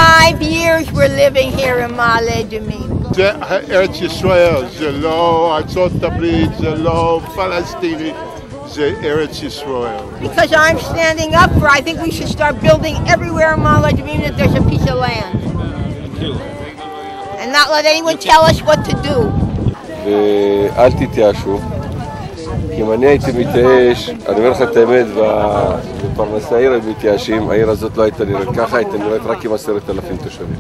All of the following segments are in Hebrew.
25 years we're living here in Ma'ale Adumim. זה ארץ ישראל, זה לא ארצות הברית, זה לא פלסטינית, זה ארץ ישראל. Because I'm standing up for, I think we should start building everywhere in Ma'ale Adumim that there's a piece of land. And not let anyone tell us what to do. ואל תתייאשו, כי אם אני הייתי מתייאש, אני אומר לך את האמת, בפרנסי העיר הם מתייאשים, העיר הזאת לא הייתה נראית ככה, הייתה נראית רק עם 10,000 תושבים.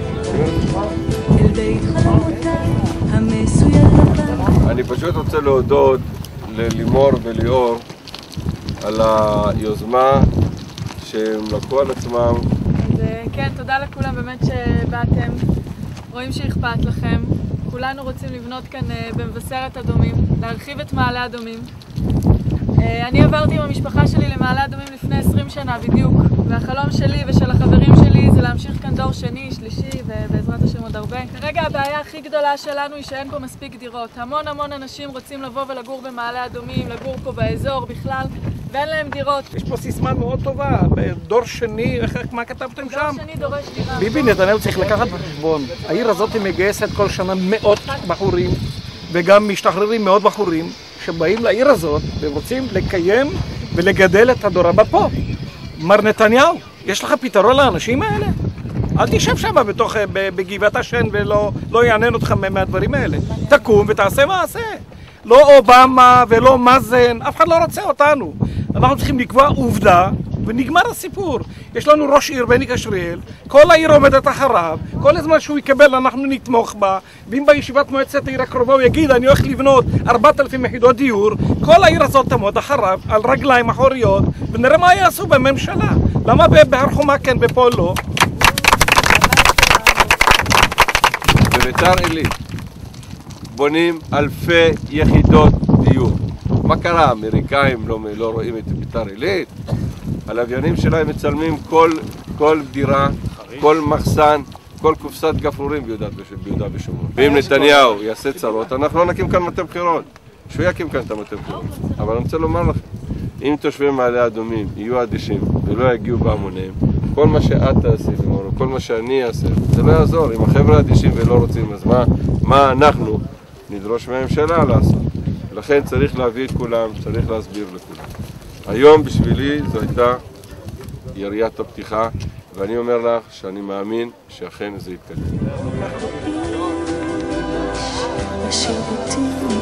אני פשוט רוצה להודות ללימור וליאור על היוזמה שהם לקחו על עצמם. אז כן, תודה לכולם באמת שבאתם, רואים שאכפת לכם. כולנו רוצים לבנות כאן במבשרת אדומים, להרחיב את מעלה אדומים. אני עברתי עם המשפחה שלי למעלה אדומים לפני 20 שנה בדיוק, והחלום שלי ושל החברים שלי זה להמשיך כאן דור שני, שלישי ובעזרת השם עוד הרבה. כרגע הבעיה הכי גדולה שלנו היא שאין פה מספיק דירות. המון אנשים רוצים לבוא ולגור במעלה אדומים, לגור פה באזור בכלל, ואין להם דירות. יש פה סיסמה מאוד טובה, דור שני, מה כתבתם שם? דור שני דורש דירה. ביבי נתניהו צריך לקחת בחשבון, העיר הזאת מגייסת כל שנה מאות בחורים, וגם משתחררים מאות בחורים, שבאים לעיר הזאת ורוצים לקיים ולגדל את הדור הבא פה. מר נתניהו, יש לך פתרון לאנשים האלה? אל תשב שם בגבעת השן ולא יעניין אותך מהדברים האלה. תקום ותעשה מעשה. לא אובמה ולא מאזן, אף אחד לא רוצה אותנו. אנחנו צריכים לקבוע עובדה ונגמר הסיפור. יש לנו ראש עיר בני כשריאל, כל העיר עומדת אחריו, כל הזמן שהוא יקבל אנחנו נתמוך בה, ואם בישיבת מועצת העיר הקרובה הוא יגיד אני הולך לבנות 4,000 יחידות דיור, כל העיר הזאת תעמוד אחריו על רגליים אחוריות ונראה מה יעשו בממשלה. למה בהר חומה כן ופה לא? בביתר עילית בונים אלפי יחידות דיור. מה קרה? האמריקאים לא רואים את ביתר עילית? הלוויינים שלהם מצלמים כל דירה, כל מחסן, כל קופסת גפרורים ביהודה ושומרון. ואם נתניהו יעשה צרות, אנחנו לא נקים כאן מטה בחירות. שהוא יקים כאן את המטה בחירות. אבל אני רוצה לומר לכם, אם תושבי מעלה אדומים יהיו אדישים ולא יגיעו בהמוניהם, כל מה שאת תעשי, כל מה שאני אעשה, זה לא יעזור. אם החבר'ה אדישים ולא רוצים, אז מה אנחנו נדרוש מהממשלה לעשות? לכן צריך להביא את כולם, צריך להסביר לכולם. היום בשבילי זו הייתה יריית הפתיחה, ואני אומר לך שאני מאמין שאכן זה יתקדם.